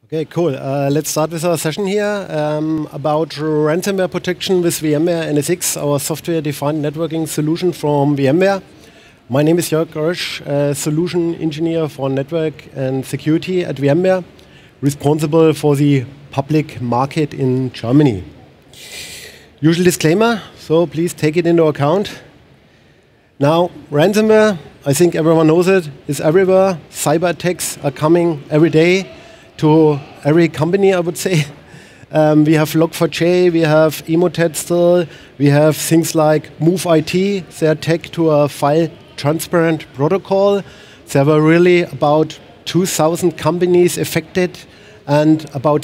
Okay, cool. Let's start with our session here about ransomware protection with VMware NSX, our software-defined networking solution from VMware. My name is Jörg Rösch, solution engineer for network and security at VMware, responsible for the public market in Germany. Usual disclaimer, so please take it into account. Now, ransomware, I think everyone knows it, is everywhere. Cyber attacks are coming every day to every company, I would say. We have Log4j, we have Emotet still, we have things like MOVE-IT, they attack to a file transparent protocol. There were really about 2,000 companies affected and about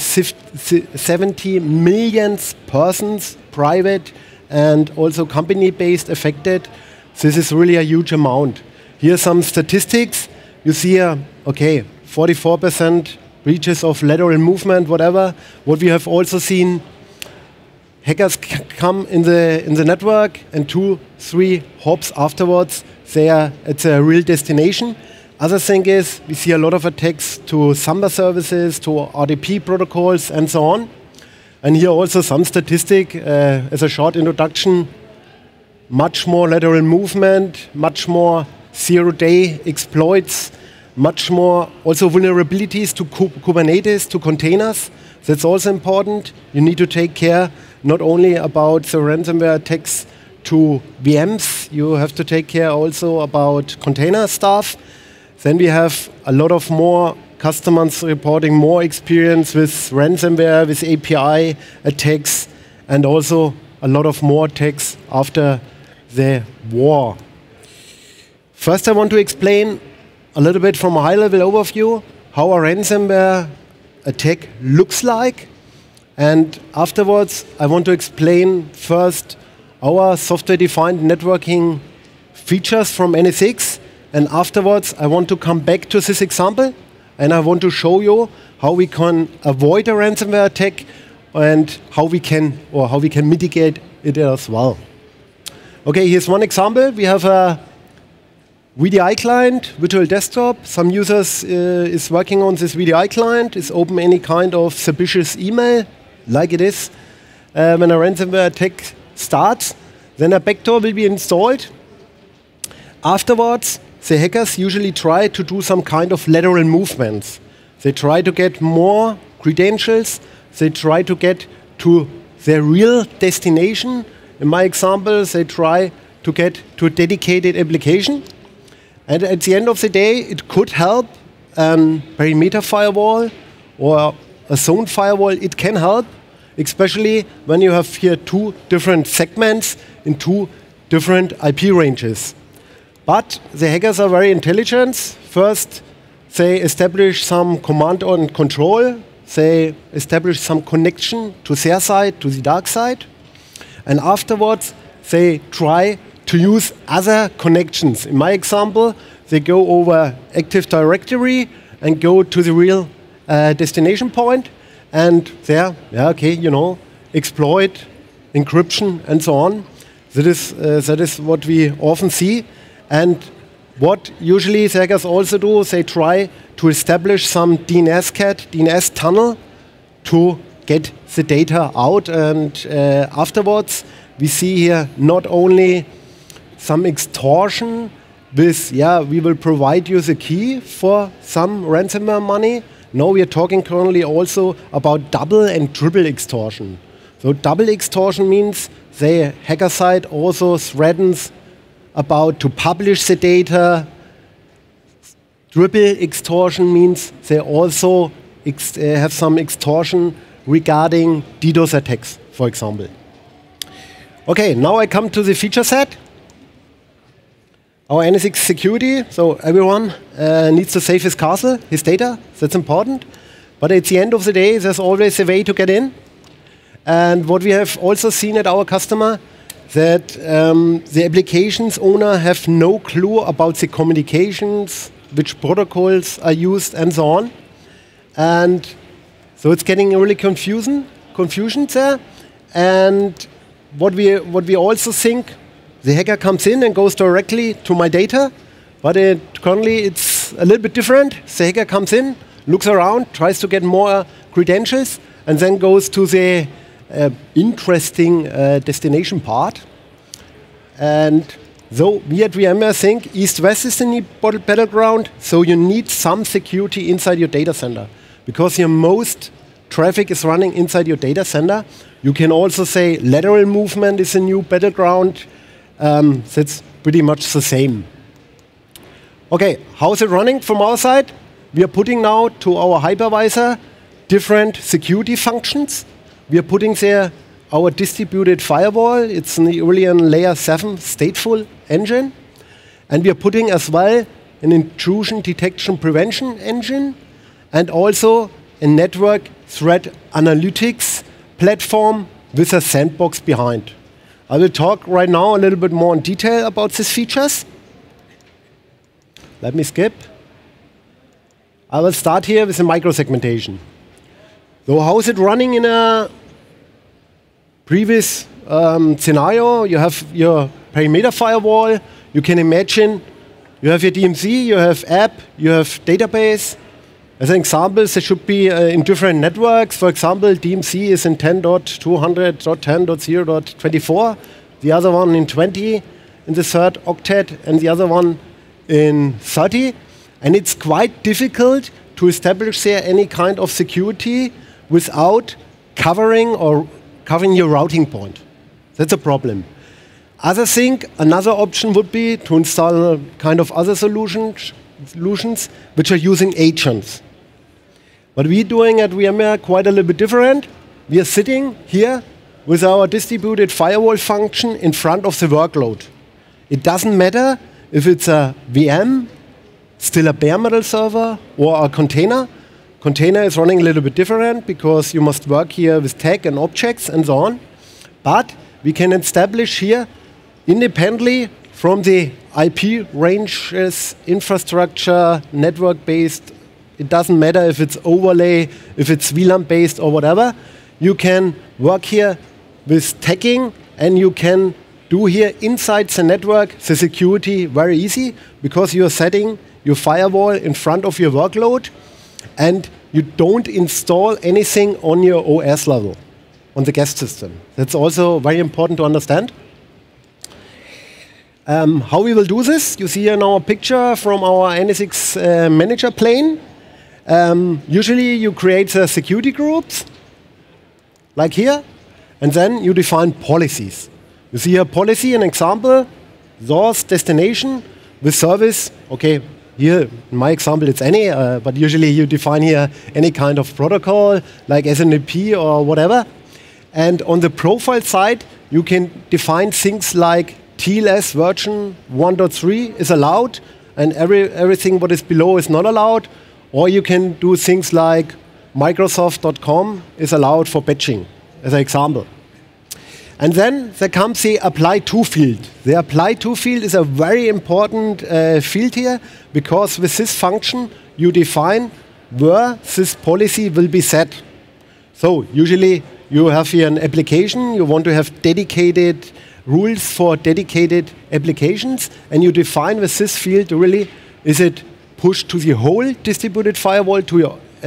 70 million persons, private and also company-based, affected. This is really a huge amount. Here are some statistics. You see here, okay, 44% breaches of lateral movement, whatever. What we have also seen, hackers come in the network and 2-3 hops afterwards, it's a real destination. Other thing is, we see a lot of attacks to Samba services, to RDP protocols, and so on. And here also some statistic as a short introduction. Much more lateral movement, much more zero-day exploits, much more also vulnerabilities to Kubernetes, to containers. That's also important. You need to take care not only about the ransomware attacks to VMs, you have to take care also about container stuff. Then we have a lot of more customers reporting more experience with ransomware, with API attacks, and also a lot of more attacks after the war. First, I want to explain a little bit from a high-level overview how a ransomware attack looks like. And afterwards, I want to explain first our software-defined networking features from NSX. And afterwards, I want to come back to this example. And I want to show you how we can avoid a ransomware attack and how we can mitigate it as well. Okay, here's one example. We have a VDI client, virtual desktop. Some users is working on this VDI client, is open any kind of suspicious email, like it is. When a ransomware attack starts, then a backdoor will be installed. Afterwards, the hackers usually try to do some kind of lateral movements. They try to get more credentials. They try to get to their real destination. In my example, they try to get to a dedicated application. And at the end of the day, it could help perimeter firewall or a zone firewall. It can help, especially when you have here 2 different segments in 2 different IP ranges. But the hackers are very intelligent. First, they establish some command and control. They establish some connection to their side, to the dark side. And afterwards, they try to use other connections. In my example, they go over Active Directory and go to the real destination point. And there, exploit, encryption, and so on. That is what we often see. And what usually the hackers also do, they try to establish some DNS tunnel to get the data out. And afterwards, we see here not only some extortion with, we will provide you the key for some ransomware money. No, we are talking currently also about double and triple extortion. So double extortion means the hacker side also threatens about to publish the data. Triple extortion means they also have some extortion regarding DDoS attacks, for example. Okay, now I come to the feature set. Our NSX security, so everyone needs to save his castle, his data, that's important. But at the end of the day, there's always a way to get in. And what we have also seen at our customer, that the applications owner have no clue about the communications, which protocols are used, and so on. And so it's getting really confusion there. And what we also think, the hacker comes in and goes directly to my data, but currently it's a little bit different. The hacker comes in, looks around, tries to get more credentials, and then goes to the interesting destination part. And so we at VMware think East-West is the battleground, so you need some security inside your data center. Because your most traffic is running inside your data center, you can also say lateral movement is a new battleground. That's pretty much the same. Okay, how is it running from our side? We are putting now to our hypervisor different security functions. We are putting there our distributed firewall. It's an Aurelion Layer 7 stateful engine. And we are putting as well an intrusion detection prevention engine and also a network threat analytics platform with a sandbox behind. I will talk right now a little bit more in detail about these features. Let me skip. I will start here with the microsegmentation. So how is it running in a previous scenario? You have your perimeter firewall. You can imagine you have your DMZ, you have app, you have database. As an example, there should be in different networks. For example, DMZ is in 10.200.10.0.24, the other one in 20 in the third octet, and the other one in 30. And it's quite difficult to establish there any kind of security without covering your routing point. That's a problem. Others think another option would be to install a kind of other solutions which are using agents. What we're doing at VMware quite a little bit different. We are sitting here with our distributed firewall function in front of the workload. It doesn't matter if it's a VM, still a bare metal server, or a container. Container is running a little bit different because you must work here with tag and objects and so on. But we can establish here independently from the IP ranges, infrastructure, network-based. It doesn't matter if it's overlay, if it's VLAN-based or whatever. You can work here with tagging, and you can do here inside the network the security very easy because you're setting your firewall in front of your workload, and you don't install anything on your OS level, on the guest system. That's also very important to understand. How we will do this, you see here now a picture from our NSX manager plane. Usually you create the security groups, like here, and then you define policies. You see here policy, an example, source, destination, with service. Okay, here, in my example, it's any, but usually you define here any kind of protocol, like SNMP or whatever. And on the profile side, you can define things like TLS version 1.3 is allowed, and everything what is below is not allowed. Or you can do things like Microsoft.com is allowed for batching, as an example. And then there comes the apply to field. The apply to field is a very important field here, because with this function, you define where this policy will be set. So usually you have here an application, you want to have dedicated rules for dedicated applications, and you define with this field really, is it pushed to the whole distributed firewall, to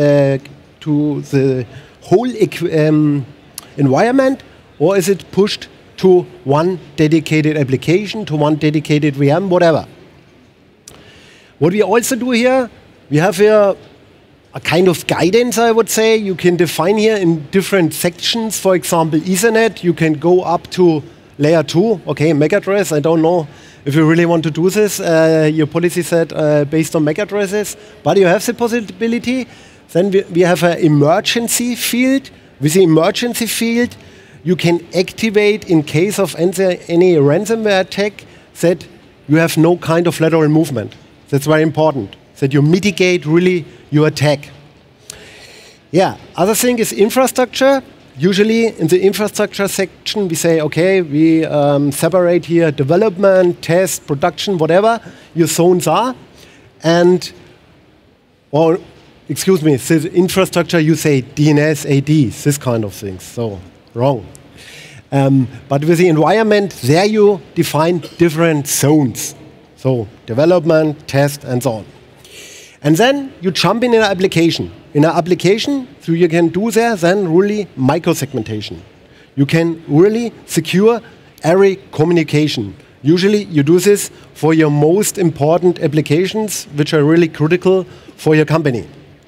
the whole environment, or is it pushed to one dedicated application, to one dedicated VM, whatever. What we also do here, we have here a kind of guidance, I would say. You can define here in different sections. For example, Ethernet, you can go up to layer 2, okay, MAC address. I don't know if you really want to do this, your policy set based on MAC addresses, but you have the possibility. Then we have an emergency field. With the emergency field, you can activate in case of any ransomware attack that you have no kind of lateral movement. That's very important, that you mitigate really your attack. Yeah, other thing is infrastructure. Usually in the infrastructure section, we say, okay, we separate here development, test, production, whatever your zones are. And, or, excuse me, the infrastructure, you say DNS, AD, this kind of things. So, wrong. But with the environment, there you define different zones. So, development, test, and so on. And then you jump in an application. In an application, so you can do there then really micro-segmentation. You can really secure every communication. Usually you do this for your most important applications, which are really critical for your company.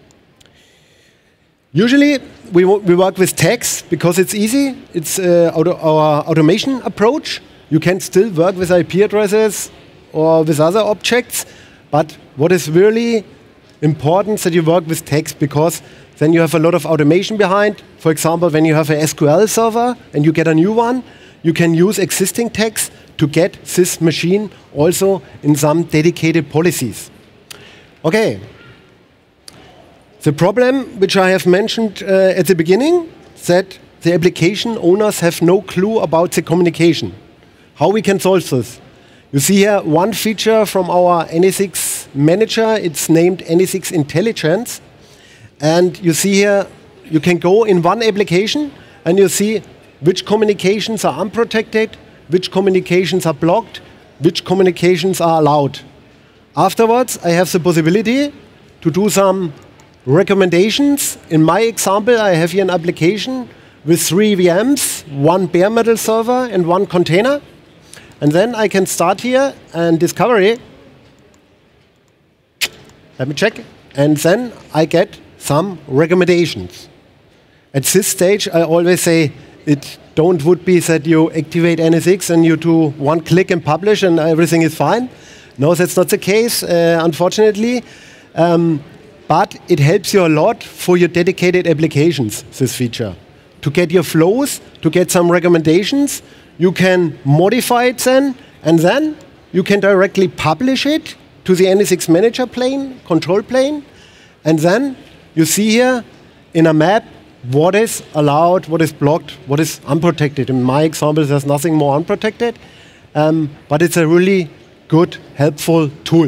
Usually we work with tags because it's easy. It's our automation approach. You can still work with IP addresses or with other objects, but what is really important is that you work with tags because then you have a lot of automation behind. For example, when you have a SQL server and you get a new one, you can use existing tags to get this machine also in some dedicated policies. Okay. The problem, which I have mentioned at the beginning, that the application owners have no clue about the communication. How we can solve this? You see here one feature from our NSX manager. It's named NSX Intelligence. And you see here, you can go in one application and you see which communications are unprotected, which communications are blocked, which communications are allowed. Afterwards, I have the possibility to do some recommendations. In my example, I have here an application with 3 VMs, 1 bare metal server and 1 container. And then I can start here and discovery. Let me check. And then I get some recommendations. At this stage, I always say it would be that you activate NSX and you do 1 click and publish and everything is fine. No, that's not the case, unfortunately. But it helps you a lot for your dedicated applications, this feature. To get your flows, to get some recommendations, you can modify it then, and then you can directly publish it to the NSX manager plane, control plane, and then you see here in a map what is allowed, what is blocked, what is unprotected. In my example, there's nothing more unprotected, but it's a really good, helpful tool.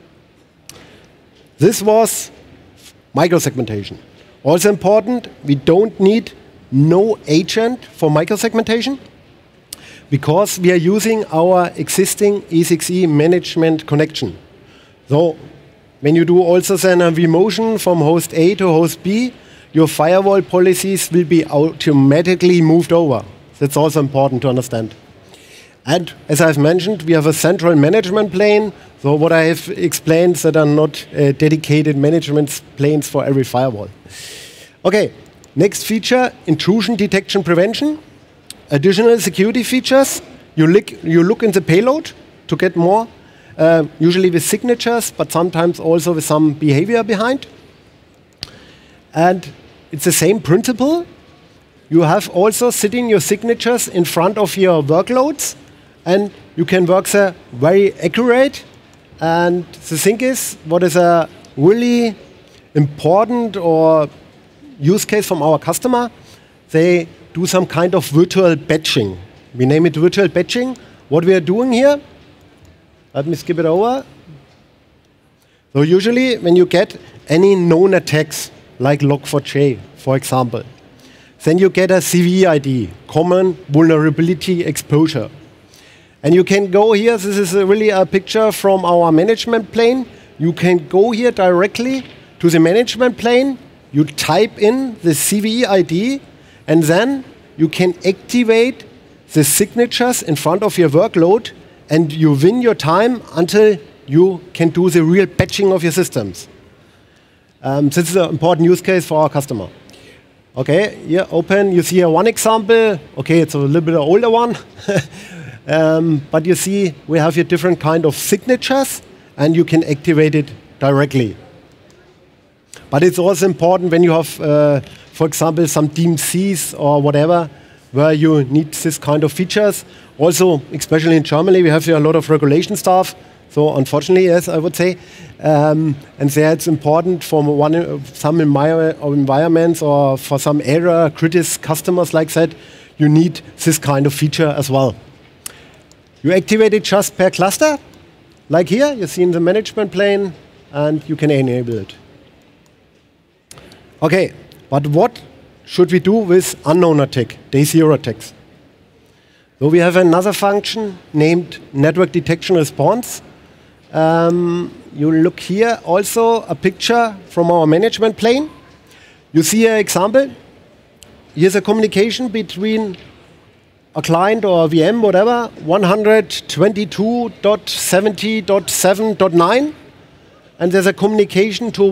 This was microsegmentation. Also important, we don't need no agent for microsegmentation because we are using our existing E6E management connection. So when you do also then a vMotion from host A to host B, your firewall policies will be automatically moved over. That's also important to understand. And as I've mentioned, we have a central management plane. So what I have explained that are not dedicated management planes for every firewall. Okay, next feature, intrusion detection prevention. Additional security features. You look in the payload to get more, usually with signatures, but sometimes also with some behavior behind. And it's the same principle. You have also sitting your signatures in front of your workloads, and you can work there very accurate. And the thing is, what is a really important or use case from our customer, they do some kind of virtual batching. We name it virtual batching. What we are doing here, let me skip it over. So usually when you get any known attacks, like Log4j, for example, then you get a CVE ID, Common Vulnerability Exposure. And you can go here, this is really a picture from our management plane. You can go here directly to the management plane, you type in the CVE ID, and then you can activate the signatures in front of your workload, and you win your time until you can do the real batching of your systems. This is an important use case for our customer. Okay, here, open, you see here one example. Okay, it's a little bit older one. But you see, we have here different kind of signatures, and you can activate it directly. But it's also important when you have, for example, some DMCs or whatever, where you need this kind of features. Also, especially in Germany, we have here a lot of regulation stuff. So unfortunately, yes, I would say. And there it's important for some environments or for some error-critical customers like that, you need this kind of feature as well. You activate it just per cluster. Like here, you see in the management plane, and you can enable it. Okay, but what should we do with unknown attack, day zero attacks? So we have another function named network detection response. you look here also a picture from our management plane. You see an example. Here's a communication between a client or a VM, whatever, 122.70.7.9. And there's a communication to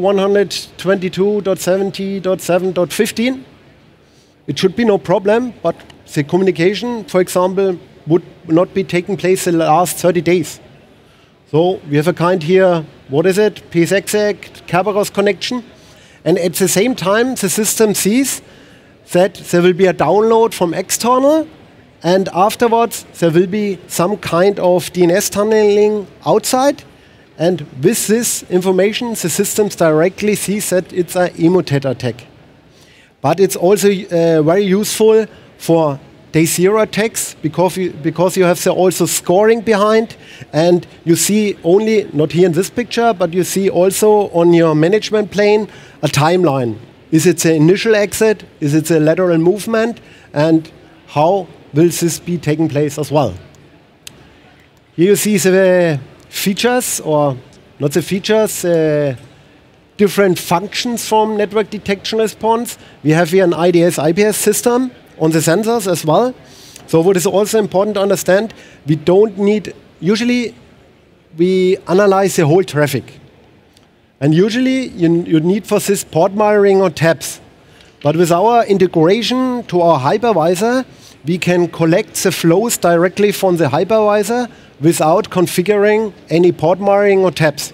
122.70.7.15. It should be no problem, but the communication, for example, would not be taking place in the last 30 days. So we have a kind here, what is it? PSExec, Kerberos connection. And at the same time, the system sees that there will be a download from external, and afterwards there will be some kind of DNS tunneling outside. And with this information, the system directly sees that it's an Emotet attack. But it's also very useful for day zero attacks because you have also scoring behind, and you see only, not here in this picture, but you see also on your management plane a timeline. Is it the initial exit? Is it the lateral movement? And how will this be taking place as well? Here you see the features, or not the features, different functions from network detection response. We have here an IDS-IPS system on the sensors as well. So what is also important to understand, we don't need, usually we analyze the whole traffic. And usually you need for this port monitoring or tabs. But with our integration to our hypervisor, we can collect the flows directly from the hypervisor without configuring any port monitoring or tabs.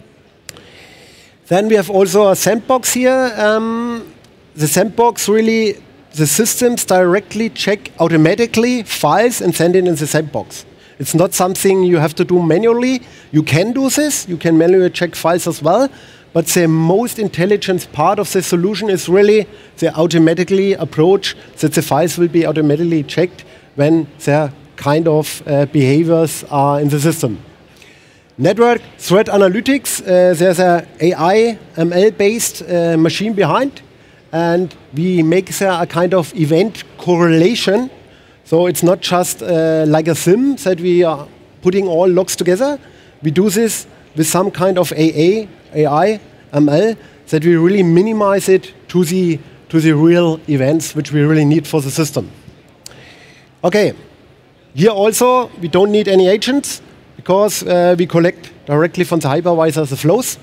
Then we have also a sandbox here. The sandbox really, the systems directly check automatically files and send it in the sandbox. It's not something you have to do manually. You can do this. You can manually check files as well. But the most intelligent part of the solution is really the automatically approach that the files will be automatically checked when their kind of behaviors are in the system. Network threat analytics, there's an AI, ML-based machine behind. And we make there a kind of event correlation. So it's not just like a SIM that we are putting all logs together. We do this with some kind of AI, ML, that we really minimize it to the real events which we really need for the system. Okay, here also we don't need any agents because we collect directly from the hypervisor the flows.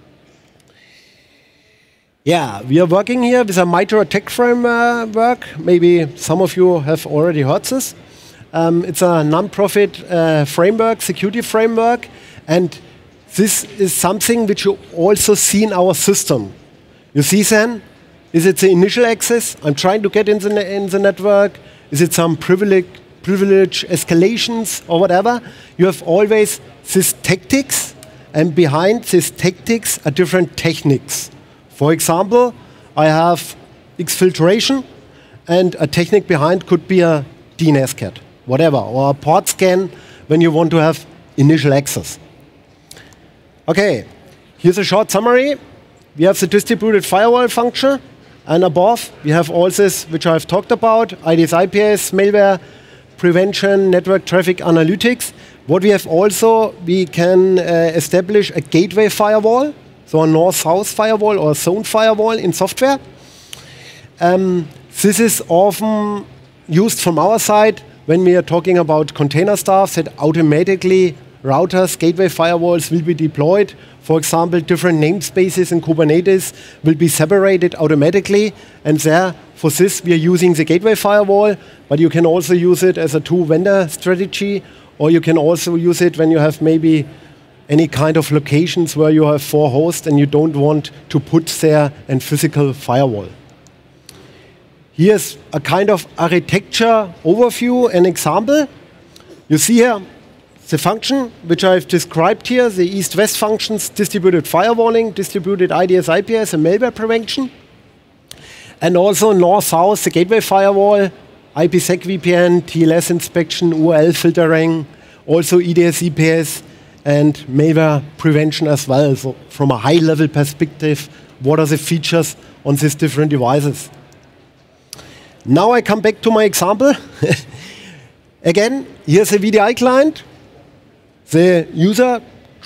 Yeah, we are working here with a MITRE ATT&CK framework. Maybe some of you have already heard this. It's a non-profit framework, security framework, and this is something which you also see in our system. You see then, is it the initial access? I'm trying to get in the network. Is it some privilege escalations or whatever? You have always these tactics, and behind these tactics are different techniques. For example, I have exfiltration, and a technique behind could be a DNSCAT, whatever, or a port scan when you want to have initial access. Okay, here's a short summary. We have the distributed firewall function, and above we have all this which I've talked about, IDS-IPS, malware prevention, network traffic analytics. What we have also, we can establish a gateway firewall, so a north-south firewall or a zone firewall in software. This is often used from our side when we are talking about container stuff that automatically routers, gateway firewalls will be deployed. For example, different namespaces in Kubernetes will be separated automatically. And there, for this, we are using the gateway firewall. But you can also use it as a two-vendor strategy. Or you can also use it when you have maybe any kind of locations where you have 4 hosts and you don't want to put there a physical firewall. Here's a kind of architecture overview, an example. You see here the function which I've described here, the east-west functions, distributed firewalling, distributed IDS-IPS, and malware prevention. And also north-south, the gateway firewall, IPsec VPN, TLS inspection, URL filtering, also EDS-EPS, and malware prevention as well. So from a high-level perspective, what are the features on these different devices? Now I come back to my example. Again, here's a VDI client. The user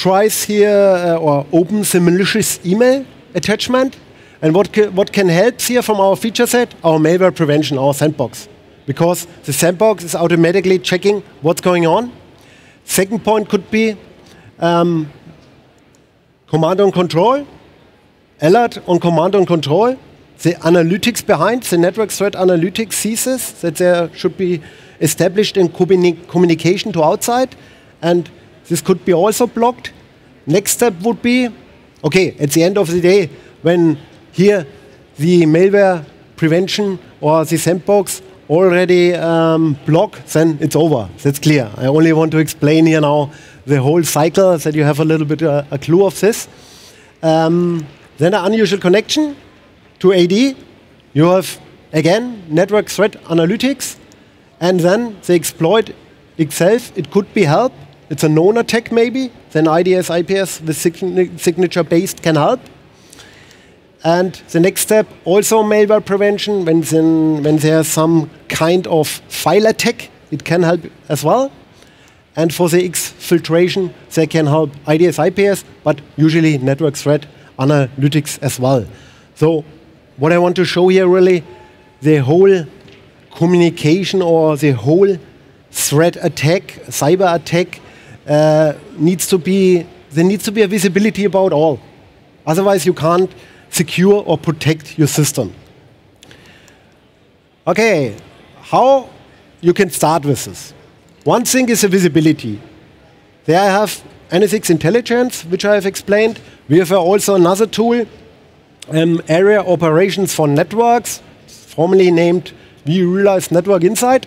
tries here or opens a malicious email attachment. And what can help here from our feature set? Our malware prevention, our sandbox. Because the sandbox is automatically checking what's going on. Second point could be command and control, alert on command and control. The analytics behind, the network threat analytics sees this, that there should be established in communication to outside. And this could be also blocked. Next step would be, okay, at the end of the day, when here the malware prevention or the sandbox already block, then it's over. That's clear. I only want to explain here now the whole cycle so that you have a little bit a clue of this. Then an unusual connection to AD. You have, again, network threat analytics. And then the exploit itself, it could be help. It's a known attack maybe. Then IDS, IPS with signature-based can help. And the next step, also malware prevention. When there's some kind of file attack, it can help as well. And for the exfiltration, they can help IDS, IPS, but usually network threat analytics as well. So what I want to show here really, the whole communication or the whole threat attack, cyber attack, there needs to be a visibility about all. Otherwise, you can't secure or protect your system. Okay, how you can start with this? One thing is the visibility. There I have NSX Intelligence, which I have explained. We have also another tool, Area Operations for Networks, formerly named vRealize Network Insight.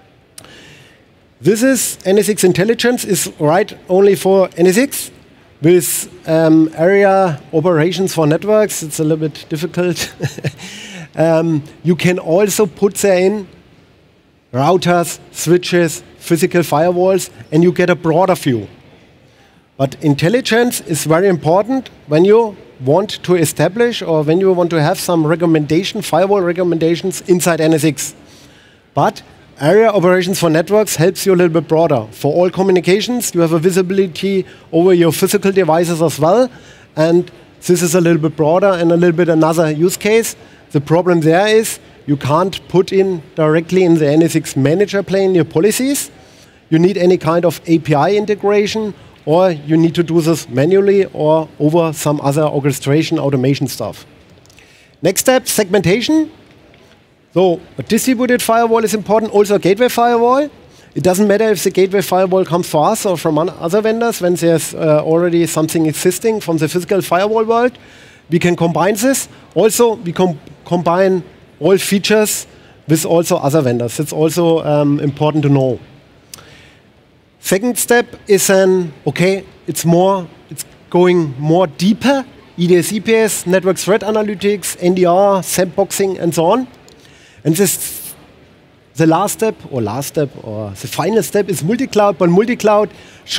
This is NSX Intelligence, is right only for NSX. With area operations for networks, it's a little bit difficult. You can also put there in routers, switches, physical firewalls, and you get a broader view. But intelligence is very important when you want to establish or when you want to have some recommendation, firewall recommendations inside NSX. But area operations for networks helps you a little bit broader. For all communications, you have a visibility over your physical devices as well. And this is a little bit broader and a little bit another use case. The problem there is you can't put in directly in the NSX manager plane your policies. You need any kind of API integration, or you need to do this manually or over some other orchestration automation stuff. Next step, segmentation. So a distributed firewall is important, also a gateway firewall. It doesn't matter if the gateway firewall comes from us or from other vendors when there's already something existing from the physical firewall world. We can combine this. Also, we can combine all features with also other vendors. It's also important to know. Second step is it's going more deeper. EDS, EPS, network threat analytics, NDR, sandboxing, and so on. And this, the the final step is multi-cloud, but multi-cloud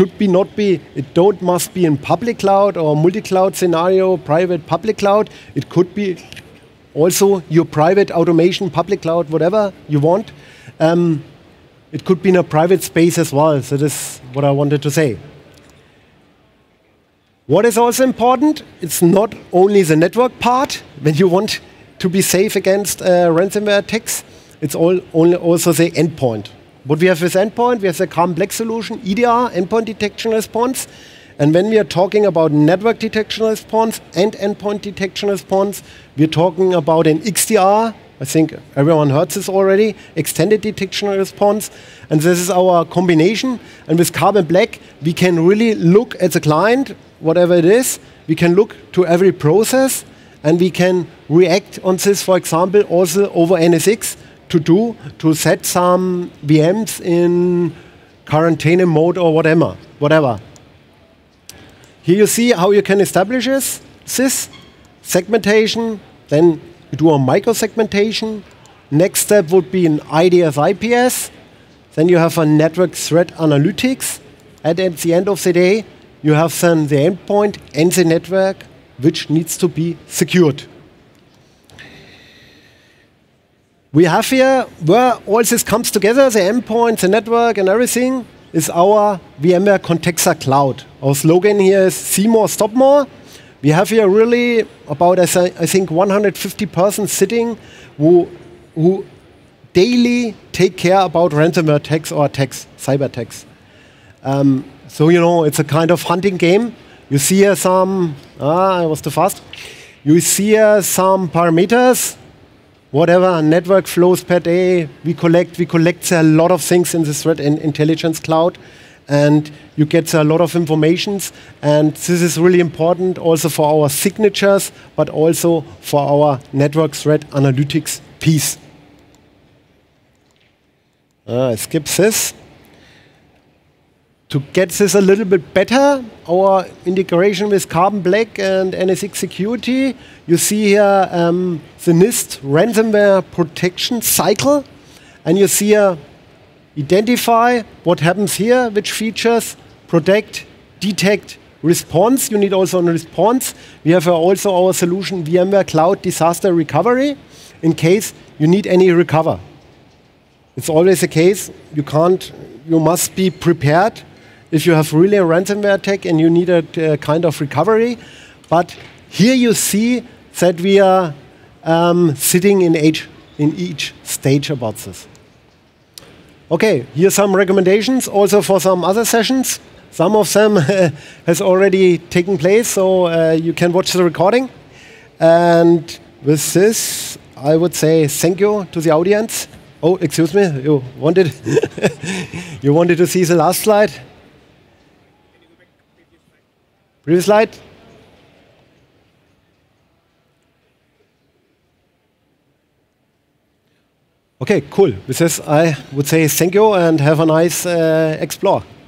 must be in public cloud or multi-cloud scenario, private, public cloud. It could be also your private automation, public cloud, whatever you want. It could be in a private space as well. So this is what I wanted to say. What is also important, it's not only the network part, when you want to be safe against ransomware attacks, it's also the endpoint. What we have with endpoint, we have the Carbon Black solution, EDR, endpoint detection response. And when we are talking about network detection response and endpoint detection response, we're talking about an XDR. I think everyone heard this already, extended detection response. And this is our combination. And with Carbon Black, we can really look at the client, whatever it is. We can look to every process, and we can react on this, for example, also over NSX to set some VMs in quarantine mode or whatever. Here you see how you can establish this segmentation. Then you do a micro-segmentation. Next step would be an IDS, IPS. Then you have a network threat analytics. And at the end of the day, you have then the endpoint and the network, which needs to be secured. We have here where all this comes together, the endpoint, the network, and everything. is our VMware Contexa Cloud. Our slogan here is see more, stop more. We have here really about, I think, 150 persons sitting who daily take care about ransomware attacks or attacks, cyber attacks. So, you know, it's a kind of hunting game. You see here some, I was too fast. You see here some parameters, whatever, network flows per day. We collect a lot of things in the threat intelligence cloud, and you get a lot of informations. And this is really important also for our signatures, but also for our network threat analytics piece. I skip this. To get this a little bit better, our integration with Carbon Black and NSX Security, you see here the NIST ransomware protection cycle. And you see here, identify what happens here, which features, protect, detect, response. You need also a response. We have also our solution, VMware Cloud Disaster Recovery, in case you need any recover. It's always the case, you must be prepared if you have really a ransomware attack and you need a kind of recovery. But here you see that we are sitting in each stage about this. Okay, here's some recommendations also for some other sessions. Some of them has already taken place, so you can watch the recording. And with this, I would say thank you to the audience. Oh, excuse me, you wanted you wanted to see the last slide? Previous slide? Okay, cool. With this, I would say thank you and have a nice explore.